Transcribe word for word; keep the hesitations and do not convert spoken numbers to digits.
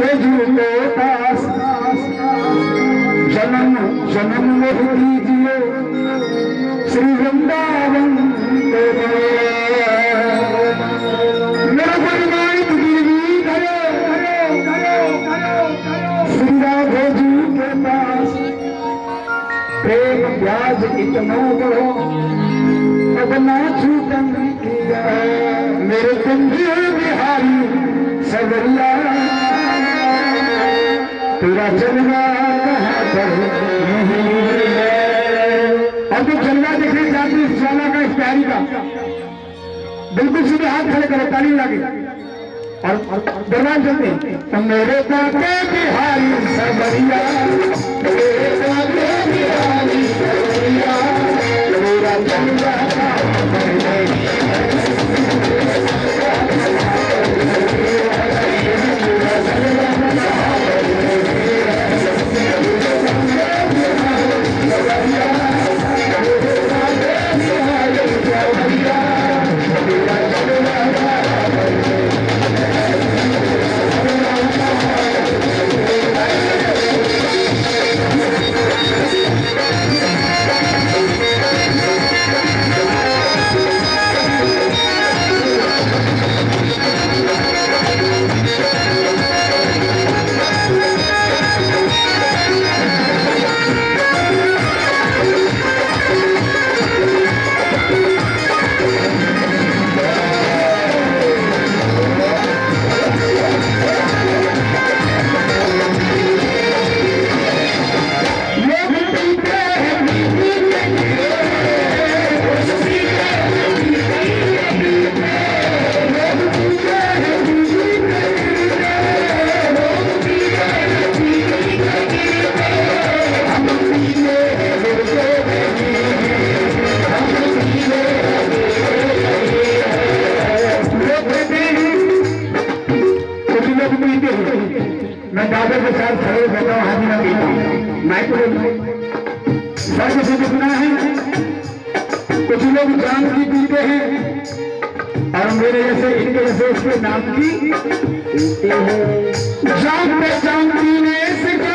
भेजू को पास, जन्म जन्म में दीजिए श्री वृंदावन मेरा परिवार गिरवी करो श्रीरा भेजू के पास प्रेम प्याज इतना बड़ो अब ना छूटन किया मेरे कुंजी बिहारी सवरिया तेरा जलवा कहाँ पर और जो जलवा देखने चाहते इस ज्वाला का इस प्यारी का बिल्कुल सीधे हाथ खड़े करो ताली लगे और दरबार चलते हैं तो मेरे काके बिहारी सवरिया मेरे काके बिहारी सवरिया तेरा जलवा कहाँ पर मैं दादा के साथ खड़े बैठा हूँ हाथी ना पीता हूँ मैं तो सर से कितना है कुछ लोग जान की पीते हैं और मेरे जैसे इनके जैसे उसके नाम की पीते हैं जान पे जान पीने से